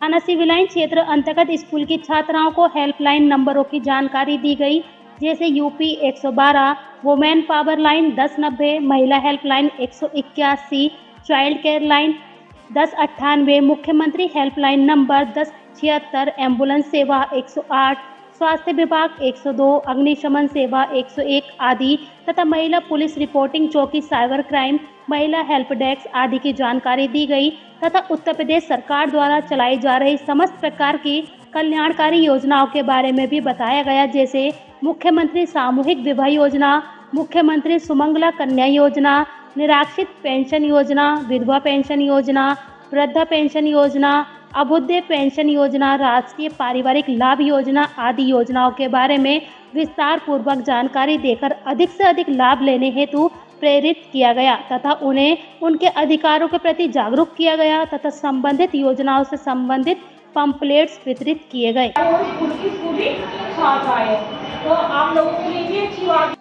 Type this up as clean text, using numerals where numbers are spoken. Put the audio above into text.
थाना civil line क्षेत्र अंतर्गत स्कूल की छात्राओं को हेल्पलाइन नंबरों की जानकारी दी गई, जैसे यूपी 112, वुमेन पावर लाइन 1090, महिला हेल्पलाइन 181, चाइल्ड केयर लाइन 1098, मुख्यमंत्री हेल्पलाइन नंबर 1076, एम्बुलेंस सेवा 108, स्वास्थ्य विभाग 102, अग्निशमन सेवा 101 आदि तथा महिला पुलिस रिपोर्टिंग चौकी, साइबर क्राइम, महिला हेल्प डेस्क आदि की जानकारी दी गई तथा उत्तर प्रदेश सरकार द्वारा चलाई जा रही समस्त प्रकार की कल्याणकारी योजनाओं के बारे में भी बताया गया, जैसे मुख्यमंत्री सामूहिक विवाह योजना, मुख्यमंत्री सुमंगला कन्या योजना, निराश्रित पेंशन योजना, विधवा पेंशन योजना, वृद्धा पेंशन योजना, अभ्युदय पेंशन योजना, राष्ट्रीय पारिवारिक लाभ योजना आदि योजनाओं के बारे में विस्तार पूर्वक जानकारी देकर अधिक से अधिक लाभ लेने हेतु प्रेरित किया गया तथा उन्हें उनके अधिकारों के प्रति जागरूक किया गया तथा संबंधित योजनाओं से संबंधित पंपलेट्स वितरित किए गए। तो आप लोगों के लिए भी अच्छी बात